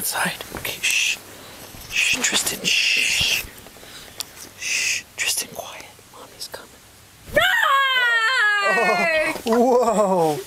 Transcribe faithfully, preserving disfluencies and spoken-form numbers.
outside. Okay, shh. Shh, Tristan, shh. Shh, Tristan, quiet. Mommy's coming. Oh, whoa.